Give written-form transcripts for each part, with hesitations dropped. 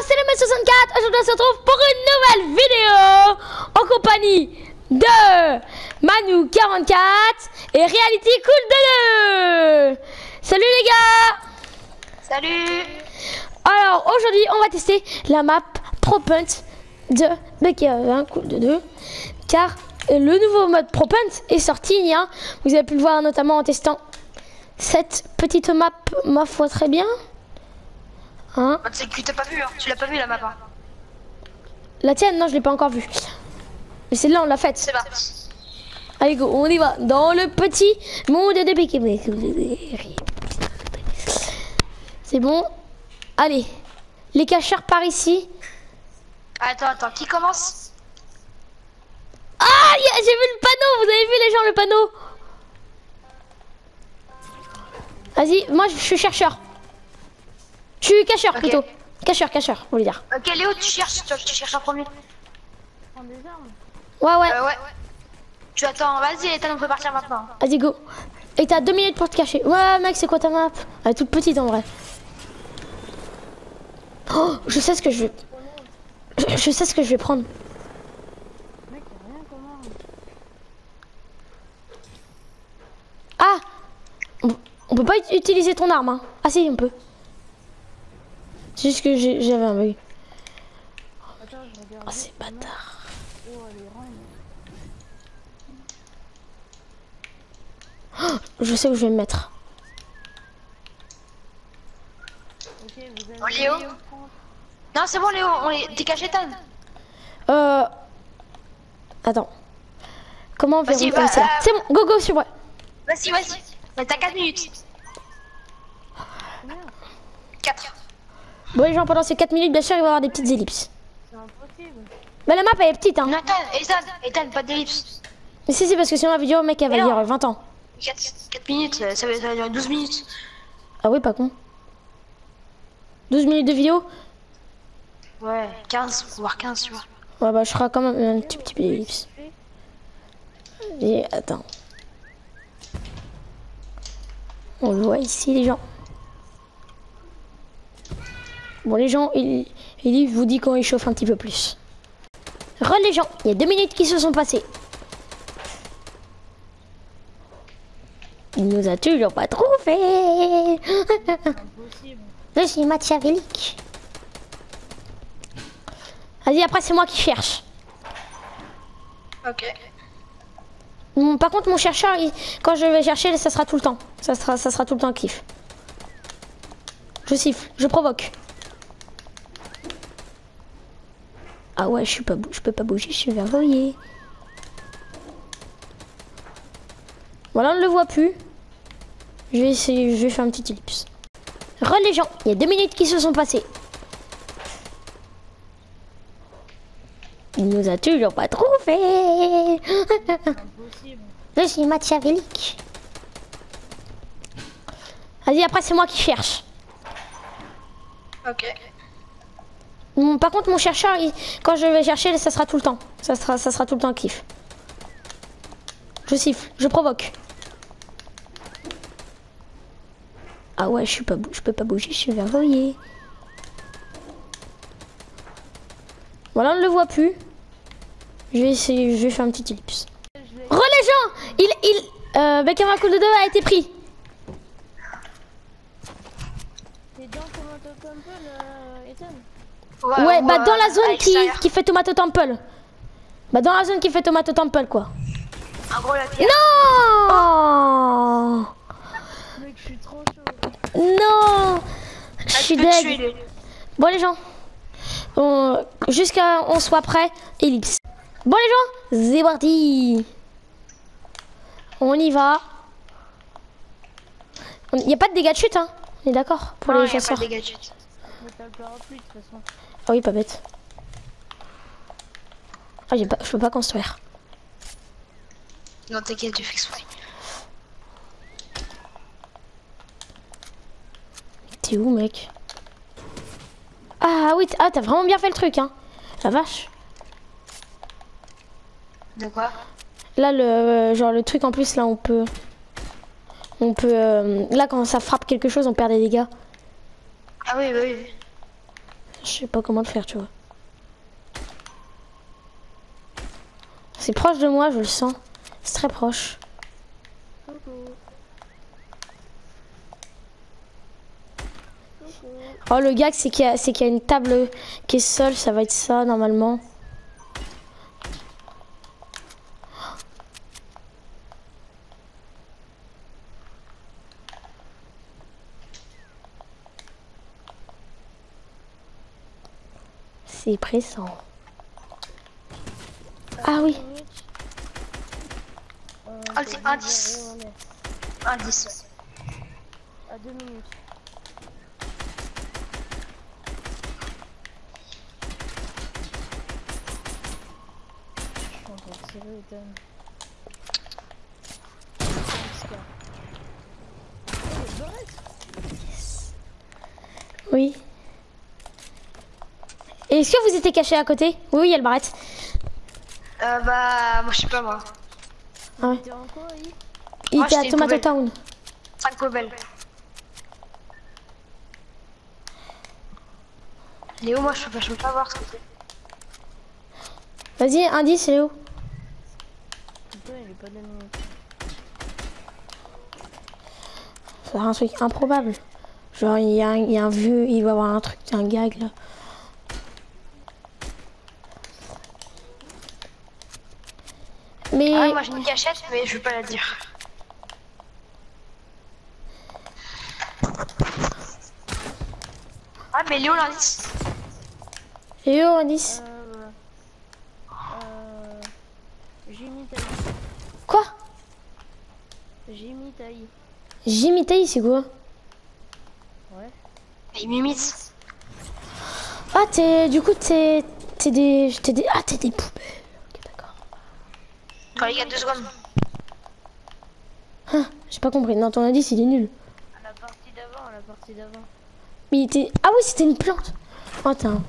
c'est le M64. Aujourd'hui on se retrouve pour une nouvelle vidéo en compagnie de Manu44 et Reality Cool 2. Salut les gars. Salut. Alors aujourd'hui on va tester la map Pro Punt de Manu Cool 2 car le nouveau mode Pro Punt est sorti hier. Vous avez pu le voir notamment en testant cette petite map, ma foi, très bien. Hein? C'est que t'as pas vu, hein. Tu l'as pas vu la map. Hein. La tienne, non, je l'ai pas encore vue. Mais celle-là, on l'a faite. C'est parti. Allez, go, on y va. Dans le petit monde de Béquébé. C'est bon. Allez, les cacheurs par ici. Attends, qui commence? Ah, j'ai vu le panneau. Vous avez vu les gens le panneau? Vas-y, moi je suis chercheur. Je suis cacheur plutôt. Cacheur, vous voulez dire. Ok, Léo, tu cherches en premier. Ouais. Ouais. Tu attends, vas-y, Ethan, on peut partir maintenant. Vas-y, go. Et t'as 2 minutes pour te cacher. Ouais, mec, c'est quoi ta map? Elle est toute petite en vrai. Oh, je sais ce que je vais. Je sais ce que je vais prendre. Ah! On peut pas utiliser ton arme, hein. Ah si, on peut. C'est juste que j'avais un bug. Oh, c'est bâtard. Oh, je sais où je vais me mettre. Oh, Léo. Non, c'est bon, Léo, t'es caché, Ethan. Attends. Comment on fait Vas-y, ça? C'est bon, go, sur moi. Vas-y. Mais t'as 4 minutes. 4. Bon les gens, pendant ces 4 minutes, bien sûr, il va y avoir des petites ellipses. C'est impossible. Mais la map, elle est petite, hein. Non, Ethan, pas d'ellipse. Mais si, parce que sinon la vidéo, mec, elle va dire 20 ans. 4 minutes, ça va durer 12 minutes. Ah oui, pas con. 12 minutes de vidéo? Ouais, 15, voire 15, tu vois. Ouais, bah, je ferai quand même un petit peu d'ellipse. Et attends. On le voit ici, les gens. Bon, les gens, il vous dit quand il chauffe un petit peu plus. Les gens, il y a 2 minutes qui se sont passées. Il nous a toujours pas trouvé. Je suis machiavélique. Vas-y, après, c'est moi qui cherche. Ok. Par contre, mon chercheur, quand je vais chercher, ça sera tout le temps. Ça sera tout le temps kiff. Je siffle, je provoque. Ah ouais, je peux pas bouger, je suis verrouillé. Voilà, on ne le voit plus. Je vais essayer, je vais faire un petit ellipse. Les gens, il y a 2 minutes qui se sont passées. Il nous a toujours pas trouvé. Je suis machiavélique. Vas-y, après, c'est moi qui cherche. Ok. Par contre, mon chercheur, quand je vais chercher, ça sera tout le temps. Ça sera tout le temps kiff. Je siffle, je provoque. Ah ouais, je peux pas bouger, je suis verrouillé. Voilà, on ne le voit plus. Je vais essayer, je vais faire un petit ellipse. Les gens, Manu Cool 2 a été pris. T'es dans Tomato Temple, Ethan? Ouais, bah dans la zone qui fait Tomato Temple. Bah dans la zone qui fait Tomato Temple, quoi. En gros, la pierre. Non. Mec, je suis trop chaud. Non. Je suis deg. Bon les gens, jusqu'à on soit prêt, ellipse. Bon les gens, c'est parti. On y va. Il n'y a pas de dégâts de chute, hein. On est d'accord pour les chasseurs. Pas de dégâts de chute. Mais t'as le parapluie de toute façon. Ah oui, pas bête. Ah, je peux pas construire. Non, t'inquiète, tu fais exprès. T'es où, mec? Ah oui, t'as vraiment bien fait le truc, hein. La vache. De quoi? Là, genre le truc en plus, là, on peut, là, quand ça frappe quelque chose, on perd des dégâts. Ah oui, bah oui. Je sais pas comment le faire, tu vois. C'est proche de moi, je le sens. C'est très proche. Oh, le gag, c'est qu'il y a une table qui est seule. Ça va être ça, normalement. C'est pressant. Ah oui. Ah, c'est indice. Indice. À 2 minutes. Je suis en train de tirer, Ethan. Oui. Et est-ce que vous étiez caché à côté? Oui, il y a le barrette. Bah, moi je sais pas moi. Ah ouais. T'es en quoi, Yves? Il Moi, était à j'étais une Tomato poubelle. Town. 5 poubelles. Léo, moi je peux pas voir ce que c'est. Vas-y, indice, Léo. Putain, il est pas 2 minutes. C'est un truc improbable. Genre, il y a un vieux, il va avoir un truc, un gag là. Mais Ah, moi j'ai une cachette, mais je vais pas la dire. Ah, mais Léo l'indice. Léo, indice. Jimmy Taï. Quoi? Jimmy Taï. Jimmy Taï, c'est quoi? Ouais. Il m'imite. Ah, du coup, t'es des poubelles. Ok, d'accord. Quand il y a 2 secondes. Ah, j'ai pas compris. Non, ton indice, il est nul. À la partie d'avant. Mais il était... Ah oui, c'était une plante. Oh, attends.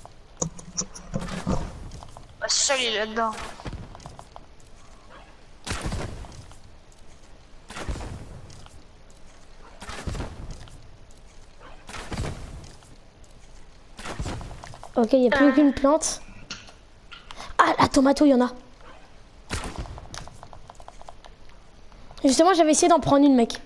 Bah, c'est ça, il est là-dedans. Ok, il n'y a plus aucune plante. Ah, la tomato, il y en a. Justement, j'avais essayé d'en prendre une, mec.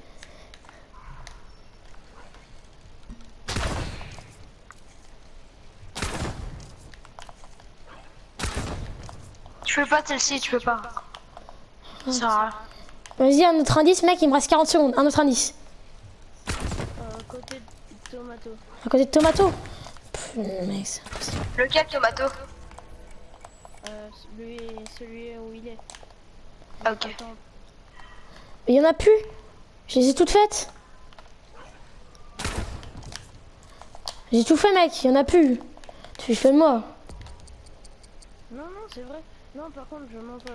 Tu peux pas celle-ci, tu peux pas. Ça va. Vas-y, un autre indice, mec, il me reste 40 secondes. Un autre indice. Côté de tomato. À côté de tomato. Pff, mec, c'est impossible. Lequel, tomato? Celui où il est. Ah, ok. Attends, Mais il y en a plus. Je les ai toutes faites. J'ai tout fait, mec. Il y en a plus. Tu fais de moi. non, c'est vrai. Non, par contre, je mens pas.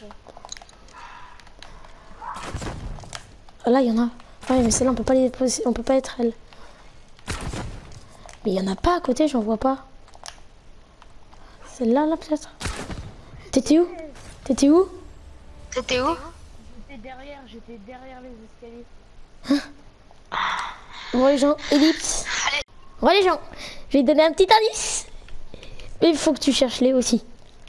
Ah, là, il y en a. Ouais, mais celle-là, on peut pas les poser. On peut pas être elle. Mais il y en a pas à côté, j'en vois pas. Celle-là, là, peut-être. T'étais où? C'était où? J'étais derrière les escaliers. Bon, les gens, ellipse. Bon, les gens, je vais te donner un petit indice. Mais il faut que tu cherches les aussi.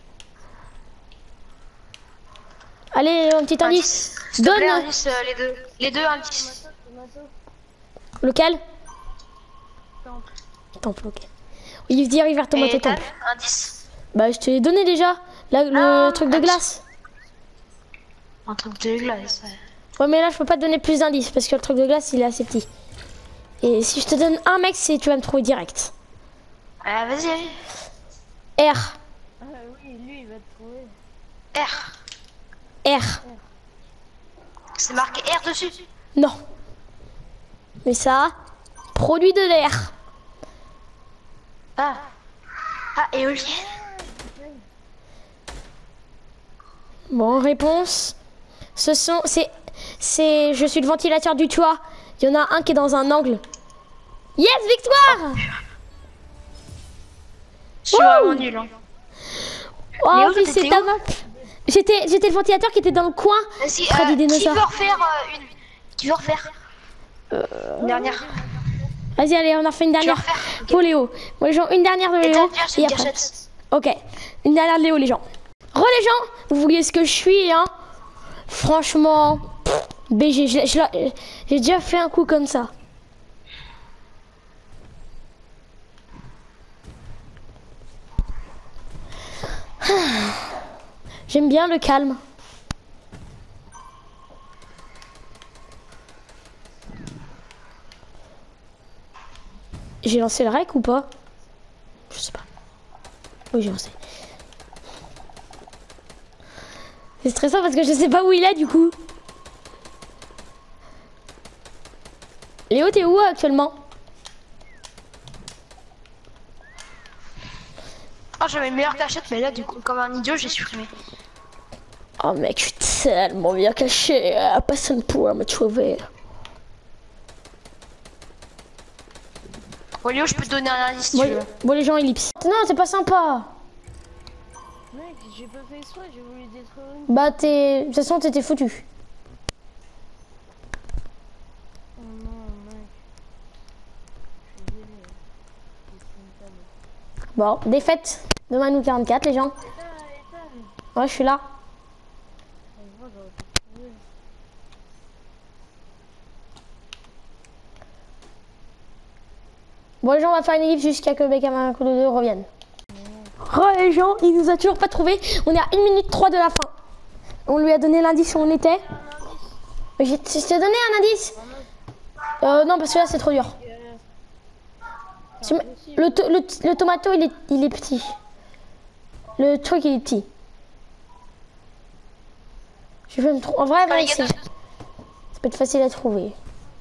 Allez, un petit indice. S'il te plaît, Donne. indice, les deux. Les deux indices. Tomato. Lequel? Temple. Temple, ok. Il dit arrive vers Tomato Et Dan, Temple. indice. Bah, je te l'ai donné déjà. Là, le truc de glace. Un truc de glace. Ouais, mais là, je peux pas te donner plus d'indices parce que le truc de glace, il est assez petit. Et si je te donne un, mec, tu vas me trouver direct. Ah, vas-y, allez. R. Ah oui, lui, il va te trouver. R. R. C'est marqué R dessus. Non. Mais ça, produit de l'air. Ah. Ah, éolienne. Bon, réponse. Je suis le ventilateur du toit. Il y en a un qui est dans un angle. Yes, victoire! Je suis vraiment nul. Hein. Oh, Léo, mais t'étais c'est ta où? map. J'étais le ventilateur qui était dans le coin. Vas-y, près des qui dinosaures. veut refaire une? Qui veut refaire? Une dernière. Vas-y, allez, on en fait une dernière pour Léo. Bon, les gens, une dernière de Léo. Et après. Ok, une dernière de Léo, les gens. Les gens, vous voyez ce que je suis, hein. Franchement, BG, j'ai déjà fait un coup comme ça. J'aime bien le calme. J'ai lancé le rec ou pas? Je sais pas. Oui, j'ai lancé. C'est stressant parce que je sais pas où il est du coup. Léo, t'es où actuellement? Oh, j'avais une meilleure cachette, mais là, du coup, comme un idiot, j'ai supprimé. Oh mec, je suis tellement bien caché. Personne ne pourra me trouver. Bon, Léo, je peux te donner un indice si Bon, tu veux. bon les gens, ellipse. Non, c'est pas sympa. Mec, j'ai pas fait exprès, j'ai voulu détruire une. Bah, de toute façon, t'étais foutu. Oh non, mec. Je suis désolé. Bon, défaite de Manu 44, les gens. Ouais, je suis là. Bon, les gens, on va faire une ellipse jusqu'à que Beckham 2 revienne. Les gens, il nous a toujours pas trouvé. On est à 1 minute 3 de la fin. On lui a donné l'indice où on était. Je t'ai donné un indice. Non, parce que là, c'est trop dur. Le tomato, il est petit. Le truc, il est petit. Je vais me trouver. En vrai, ça peut être facile à trouver.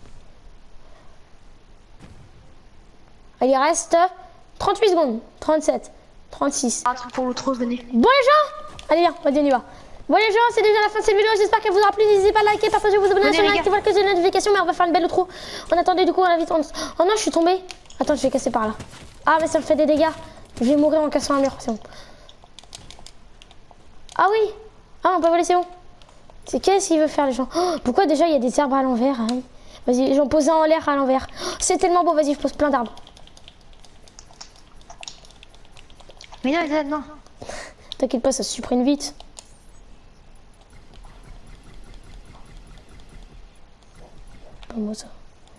Il reste 38 secondes. 37. 36. Un truc pour l'autre, venez. Bon, les gens, allez, viens, on y va. Bon, les gens, c'est déjà la fin de cette vidéo. J'espère qu'elle vous aura plu. N'hésitez pas à liker, partager, vous abonner à la chaîne, activer la cloche de notification. Mais on va faire une belle outro. On attendait du coup, on a vite. Oh non, je suis tombée. Attends, je vais casser par là. Ah, mais ça me fait des dégâts. Je vais mourir en cassant un mur. C'est bon. Ah oui. Ah, on peut voler, c'est bon. C'est qu'est-ce qu'il veut faire, les gens? Oh, pourquoi déjà il y a des arbres à l'envers, hein? Vas-y, les gens, posez en l'air à l'envers. Oh, c'est tellement beau. Vas-y, je pose plein d'arbres. Mais non. T'inquiète pas, ça se supprime vite. Pas moi ça.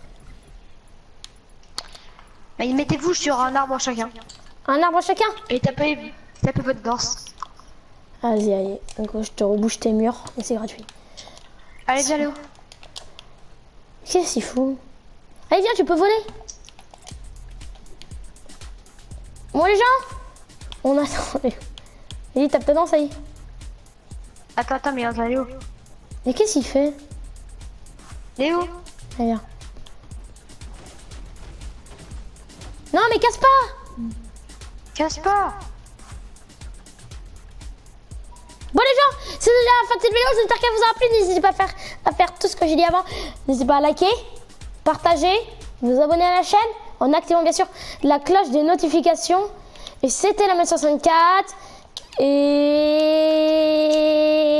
Mais mettez-vous sur un arbre chacun. Un arbre chacun? Et tapez votre danse. Vas-y, allez. Donc, je te rebouche tes murs et c'est gratuit. Allez, viens, Léo. Qu'est-ce qu'il fout? Allez, viens, tu peux voler. Bon, les gens, on attend. Vas-y, tape ta danse, ça y est. Attends, mais attends, Léo. Mais qu'est-ce qu'il fait? Léo. Allez, viens. Non, mais casse pas! Casse pas! Bon, les gens, c'est déjà la fin de cette vidéo. J'espère qu'elle vous aura plu. N'hésitez pas à faire tout ce que j'ai dit avant. N'hésitez pas à liker, partager, vous abonner à la chaîne en activant bien sûr la cloche des notifications. Et c'était la 64. Et